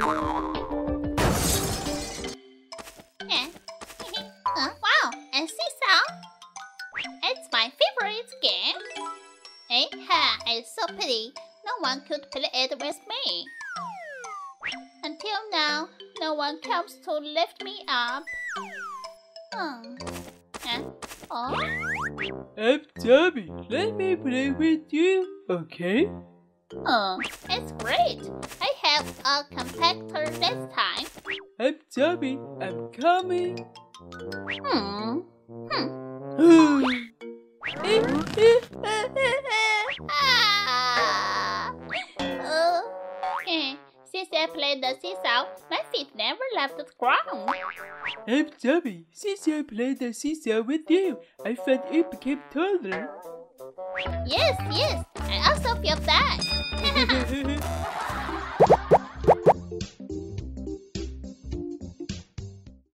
Wow, and Seesaw. It's my favorite game. It's so pity no one could play it with me. Until now, no one comes to lift me up. Imp Zombie, let me play with you, okay? It's great. I have a compactor this time. Imp Zombie, I'm coming. Since I played the Seesaw, my feet never left the ground. Imp Zombie, since I played the Seesaw with you, I felt it became taller. Yes, I also feel that.